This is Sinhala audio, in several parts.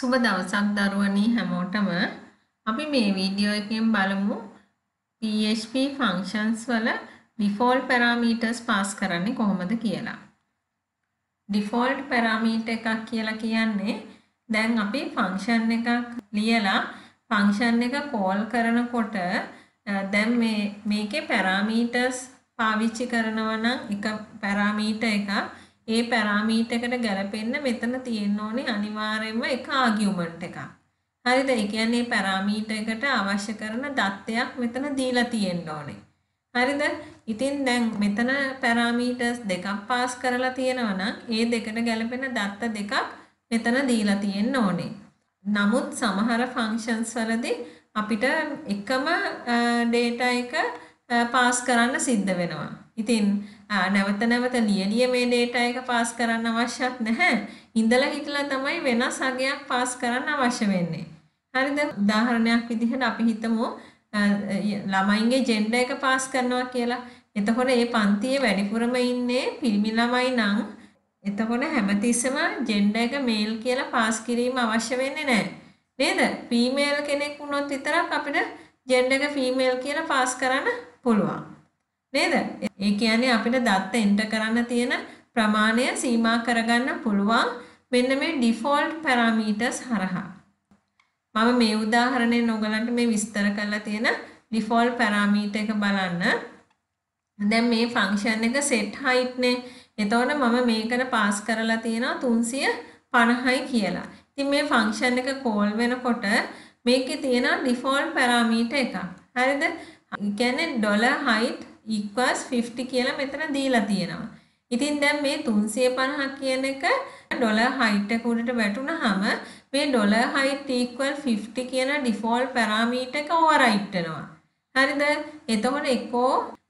සුබ දවසක් දරුවනි හැමෝටම අපි මේ වීඩියෝ එකෙන් බලමු PHP functions වල default parameters pass කරන්නේ කොහොමද කියලා. default parameter එකක් කියලා කියන්නේ දැන් අපි function එකක් ලියලා function එක call කරනකොට දැන් මේකේ parameters පාවිච්චි කරනවා නම් එක parameter එකක් ඒ පැරාමීටර් එකට ගැලපෙන්න මෙතන තියෙන්න ඕනේ අනිවාර්යයෙන්ම එක ආගියුමන්ට් එකක්. හරිද? ඒ කියන්නේ පැරාමීටර් එකට අවශ්‍ය කරන දත්තයක් මෙතන දීලා තියෙන්න ඕනේ. හරිද? ඉතින් දැන් මෙතන පැරාමීටර්ස් දෙකක් පාස් කරලා තියෙනවා නම් ඒ දෙකට ගැලපෙන දත්ත දෙකක් මෙතන දීලා තියෙන්න ඕනේ. නමුත් සමහර ෆන්ක්ෂන්ස් වලදී අපිට එකම data එක පාස් කරන්න සිද්ධ වෙනවා. ඉතින් නැවත නැවත ලියලිය මේ data එක පාස් කරන්න අවශ්‍යත් නැහැ. ඉඳලා හිටලා තමයි වෙනස් අගයක් පාස් කරන්න අවශ්‍ය වෙන්නේ. හරිද? උදාහරණයක් විදිහට අපි හිතමු ළමයින්ගේ gender එක පාස් කරනවා කියලා. එතකොට මේ පන්තියේ වැඩිපුරම ඉන්නේ පිරිමි ළමයි නම් එතකොට හැමතිස්සෙම gender එක male කියලා පාස් කිරීම අවශ්‍ය වෙන්නේ නැහැ. නේද? female කෙනෙක් වුණොත් විතරක් අපිට gender එක female කියලා පාස් කරන්න පුළුවන්. නේද? ඒ කියන්නේ අපිට දත්ත එන්ටර් කරන්න තියෙන ප්‍රමාණය සීමා කරගන්න පුළුවන් මෙන්න මේ default parameters හරහා. මම මේ උදාහරණයෙන් ඔයගලන්ට මේ විස්තර කරලා තියෙන default parameter එක බලන්න. දැන් මේ function එක set height නේ. එතකොට මම මේකට පාස් කරලා තියෙනවා 350යි කියලා. ඉතින් මේ function එක call වෙනකොට මේකේ තියෙන default parameter එකක්. හරිද? ඒ කියන්නේ $height equals 50 කියලා මෙතන දීලා තියෙනවා. ඉතින් දැන් මේ 350 කියන එක $height එක උඩට වැටුනහම මේ $height equal 50 කියන default parameter එක override වෙනවා. හරිද? එතකොට එක්කෝ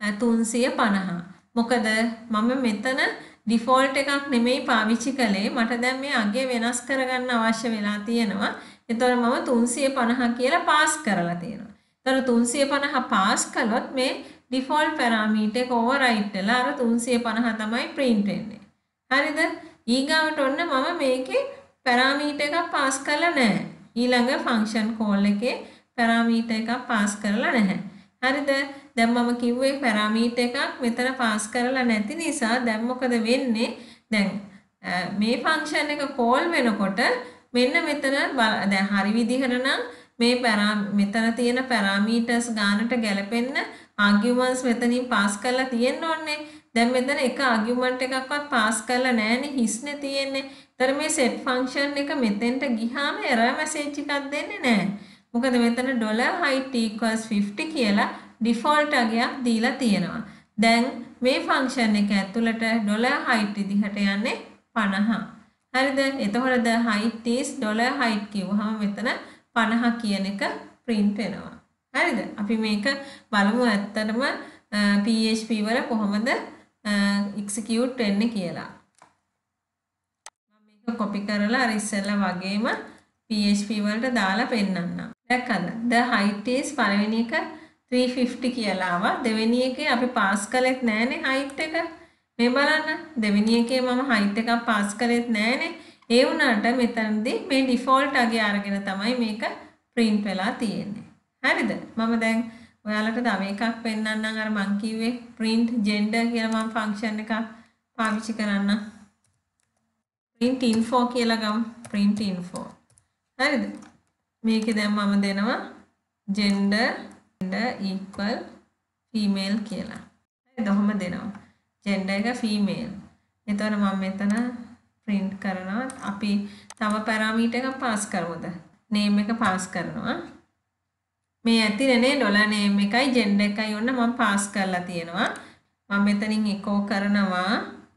350. මොකද මම මෙතන default එකක් නෙමෙයි පාවිච්චි කළේ. මට දැන් මේ අගය වෙනස් කරගන්න අවශ්‍ය වෙලා තියෙනවා. එතකොට මම 350 කියලා පාස් කරලා තියෙනවා. එතකොට 350 පාස් කළොත් මේ default parameter එක override වෙලා අර 350 තමයි print වෙන්නේ. හරිද? ඊගාවට ඔන්න මම මේකේ parameter එකක් පාස් කරලා නැහැ. ඊළඟ function call එකේ parameter එකක් පාස් කරලා නැහැ. හරිද? දැන් මම කිව්වේ parameter එකක් මෙතන පාස් කරලා නැති නිසා දැන් මොකද වෙන්නේ? දැන් මේ function එක call වෙනකොට මෙන්න මෙතන දැන් හරි විදිහට නම් මේ මෙතන තියෙන parameters ගානට ගැලපෙන්න arguments මෙතනින් පාස් කරලා තියෙන්න ඕනේ. දැන් මෙතන එක argument එකක්වත් පාස් කරලා නැහැනේ හිස්නේ තියෙන්නේ. ඒතර මේ set function එක මෙතෙන්ට ගියාම error message එකක් දෙන්නේ නැහැ. මොකද මෙතන $height equals 50 කියලා default අගයක් දීලා තියෙනවා. දැන් මේ function එක ඇතුළට $height විදිහට යන්නේ 50. හරිද? එතකොට the height is $height කිව්වහම මෙතන 50 කියන එක print වෙනවා. හරිද? අපි මේක බලමු ඇත්තටම PHP වල කොහොමද execute වෙන්නේ කියලා. මම මේක copy කරලා අර ඉස්සෙල්ලා වගේම PHP වලට දාලා පෙන්නන්නම්. දැක්කද? the height is පළවෙනි එක 350 කියලා ආවා. දෙවෙනි එකේ අපි පාස් කළෙත් නැහනේ height එක. මේ බලන්න. දෙවෙනි එකේ මම height එකක් පාස් කළෙත් නැහනේ. ඒ වුණාට මෙතනදී මේ default අගය අරගෙන තමයි මේක print වෙලා තියෙන්නේ. හරිද? මම දැන් ඔයාලට තව එකක් පෙන්නන්නම් අර මං කිව්වේ print gender කියලා මම function එකක් පාවිච්චි කරන්න. print info කියලා ගමු. print info. හරිද? මේකේ දැන් මම දෙනවා gender equal female කියලා. හරිද? ඔහොම දෙනවා. gender එක female. එතකොට මම මෙතන print කරනවා. අපි තව parameter එකක් පාස් කරමුද? name එක පාස් කරනවා. මේ ඇතිරනේ $name එකයි gender එකයි ඔන්න මම පාස් කරලා තියෙනවා. මම මෙතනින් echo කරනවා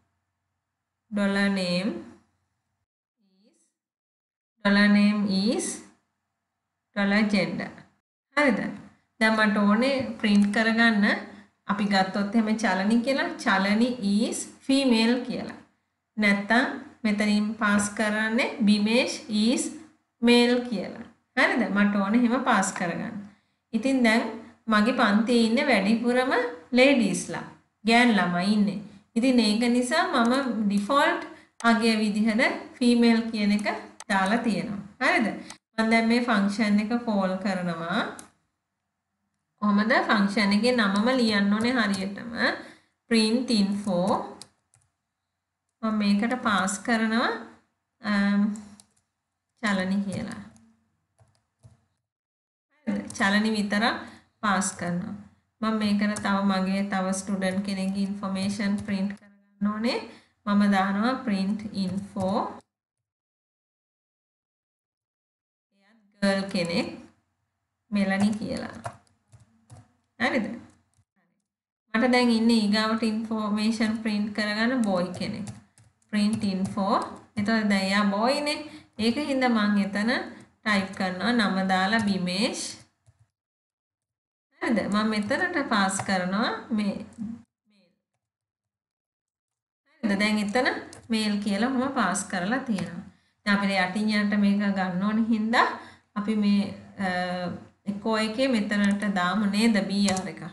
$name is $gender. හරිද? දැන් මට ඕනේ print කරගන්න අපි ගත්තොත් එහෙම චලනි කියලා චලනි is female කියලා. නැත්තම් මෙතනින් පාස් කරන්නේ Bimesh is male කියලා. හරිද? මට ඕනේ එහෙම පාස් කරගන්න. ඉතින් දැන් මගේ පන්තියේ ඉන්නේ වැඩිපුරම ලේඩීස්ලා. ගෑන් ළමයි ඉන්නේ. ඉතින් ඒක නිසා මම default අගය විදිහට female කියන එක දාලා තියෙනවා. හරිද? මම දැන් මේ ෆන්ක්ෂන් එක කෝල් කරනවා. කොහමද ෆන්ක්ෂන් එකේ නමම ලියන්න ඕනේ හරියටම print info මම මේකට පාස් කරනවා චලනි කියලා. චලනි විතරක් පාස් කරනවා. මම මේකට තව මගේ තව ස්ටුඩන්ට් කෙනෙක්ගේ ඉන්ෆර්මේෂන් print කරගන්න ඕනේ. මම දානවා print info එයාත් girl කෙනෙක් මෙලනි කියලා. හරිද? මට දැන් ඉන්නේ ඊගාවට ඉන්ෆෝමේෂන් print කරගන්න boy කෙනෙක්. print info. එතකොට දැන් යා boy නේ. ඒකින්ද මම එතන type කරනවා නම දාලා බිමේෂ්. හරිද? මම මෙතනට පාස් කරනවා මේ මේල්. හරිද? දැන් එතන මේල් කියලා මම පාස් කරලා තියෙනවා. දැන් අපිට යටින් යන්න මේක ගන්න ඕනේ හින්දා අපි මේ එකෝ එකේ මෙතනට දාමු නේද br එක.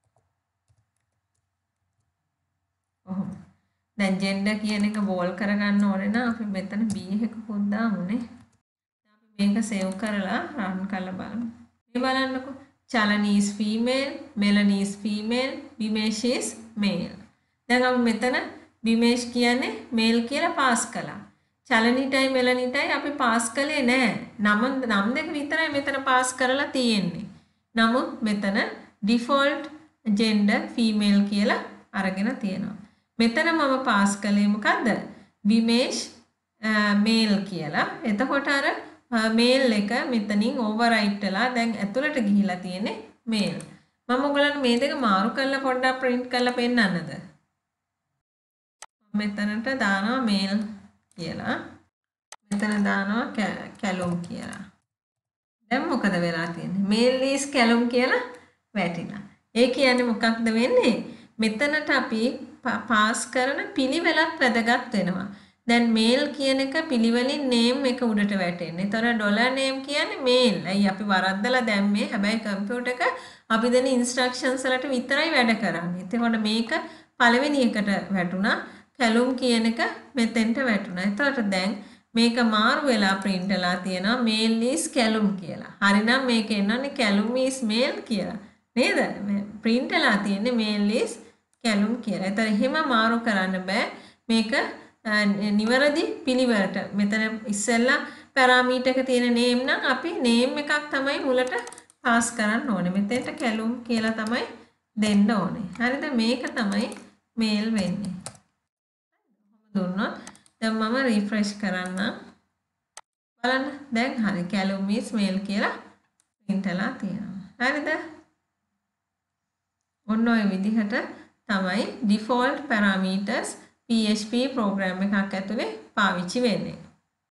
ඔහොම. දැන් gender කියන එක බෝල් කරගන්න ඕනේ නම් අපි මෙතන b එකකුත් දාමුනේ. අපි මේක save කරලා run කරලා බලමු. මේ බලන්නකෝ. Chalani is female, Melanie is female, Bimesh is male. දැන් අපි මෙතන Bimesh කියන්නේ male කියලා පාස් කළා. Chalaniටයි Melanieටයි අපි පාස් කළේ නැහැ. නම් දෙක විතරයි මෙතන පාස් කරලා තියෙන්නේ. නමුත් මෙතන default gender female කියලා අරගෙන තියෙනවා. මෙතන මම පාස් කළේ මොකද්ද? Bimesh male කියලා. එතකොට අර male එක මෙතනින් overwrite වෙලා දැන් ඇතුළට ගිහිලා තියෙන්නේ male. මම ඔයගලන්ට මේ දෙක මාරු කරලා පොඩ්ඩක් print කරලා පෙන්නන්නද? මෙතනට දානවා male කියලා. මෙතන දානවා Callum කියලා. දැන් මොකද වෙලා තියෙන්නේ? male is Callum කියලා වැටිලා. ඒ කියන්නේ මොකක්ද වෙන්නේ? මෙතනට අපි පාස් කරන පිළිවෙලත් වැදගත් වෙනවා. දැන් මේල් කියන එක පිළිවෙලින් name එක උඩට වැටෙන්නේ. ඒතර $name කියන්නේ මේල්. අයි අපි වරද්දලා දැම්මේ. හැබැයි කම්පියුටර් එක අපි දෙන ඉන්ස්ට්‍රක්ෂන්ස් වලට විතරයි වැඩ කරන්නේ. එතකොට මේක පළවෙනි එකට වැටුණා. කැලුම් කියන එක මෙතෙන්ට වැටුණා. එතකොට දැන් මේක මාරු වෙලා print වෙලා තියෙනවා male is කැලුම් කියලා. හරිනම් මේක එන්නන්නේ කැලුම් is male කියලා. නේද? print වෙලා තියෙන්නේ male is කැලුම් කියලා. ඒතර එහෙම මාරු කරන්න බෑ. මේක නිවැරදි පිළිවෙලට. මෙතන ඉස්සෙල්ලා පැරාමීටර් එක තියෙන name නම් අපි name එකක් තමයි මුලට පාස් කරන්න ඕනේ. මෙතෙන්ට කැලුම් කියලා තමයි දෙන්න ඕනේ. හරිද? මේක තමයි mail වෙන්නේ. දුන්නොත් දැන් මම refresh කරන්නම්. බලන්න දැන් හරි කැලුම් is mail කියලා print වෙලා තියෙනවා. හරිද? ඔන්න ඔය විදිහට තමයි default parameters PHP program එකක් ඇතුලේ පාවිච්චි වෙන්නේ.